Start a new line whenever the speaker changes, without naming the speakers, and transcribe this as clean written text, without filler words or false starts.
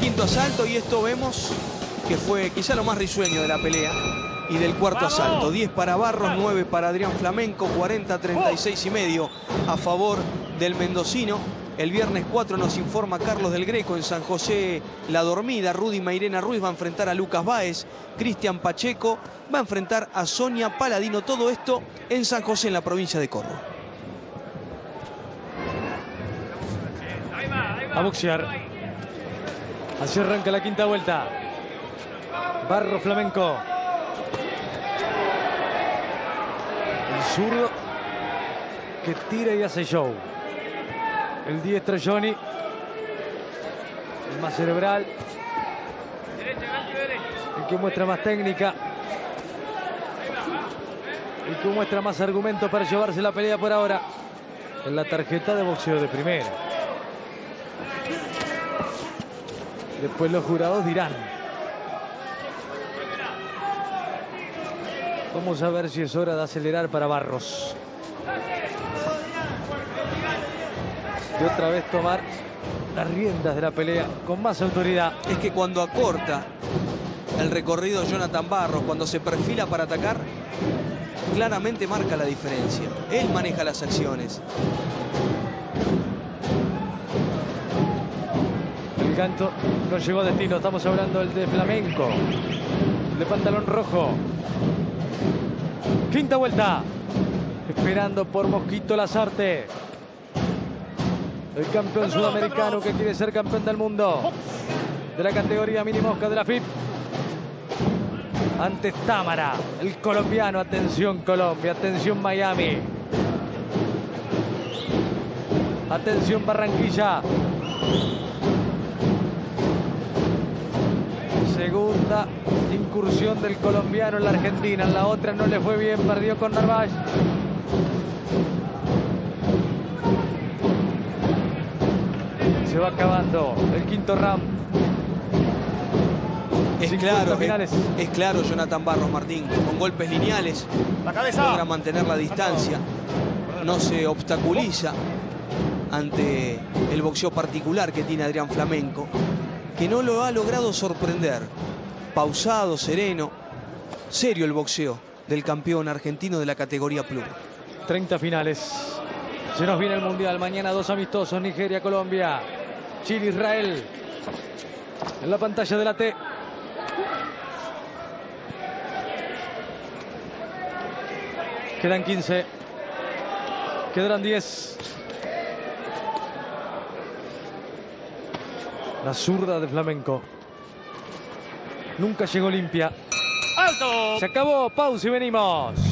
quinto asalto y esto vemos que fue quizá lo más risueño de la pelea y del cuarto asalto. 10 para Barros, 9 para Adrián Flamenco, 40-36 y medio a favor del mendocino. El viernes 4 nos informa Carlos del Greco en San José La Dormida. Rudy Mairena Ruiz va a enfrentar a Lucas Báez. Cristian Pacheco va a enfrentar a Sonia Paladino. Todo esto en San José, en la provincia de Córdoba.
A boxear. Así arranca la quinta vuelta. Barros Flamenco. El zurdo que tira y hace show. El diestro Johnny. El más cerebral. El que muestra más técnica. El que muestra más argumentos para llevarse la pelea por ahora. En la tarjeta de boxeo de primera. Después los jurados dirán. Vamos a ver si es hora de acelerar para Barros. Y otra vez tomar las riendas de la pelea con más autoridad.
Es que cuando acorta el recorrido Jonathan Barros, cuando se perfila para atacar, claramente marca la diferencia. Él maneja las acciones.
El gancho no llegó a destino. Estamos hablando del de Flamenco. El de pantalón rojo. Quinta vuelta. Esperando por Mosquito Lazarte. El campeón sudamericano que quiere ser campeón del mundo. De la categoría mini mosca de la FIP. Ante Támara, el colombiano. Atención Colombia, atención Miami. Atención Barranquilla. Segunda incursión del colombiano en la Argentina. En la otra no le fue bien, perdió con Narváez. Se va acabando el quinto round.
Es claro Jonathan Barros, Martín. Con golpes lineales logra mantener la distancia. No se obstaculiza ante el boxeo particular que tiene Adrián Flamenco, que no lo ha logrado sorprender. Pausado, sereno, serio el boxeo del campeón argentino de la categoría pluma.
30 finales. Se nos viene el Mundial. Mañana 2 amistosos. Nigeria, Colombia. Chile, Israel. En la pantalla de la T. Quedan 15. Quedarán 10. La zurda de Flamenco. Nunca llegó limpia. ¡Alto! Se acabó. Pausa y venimos.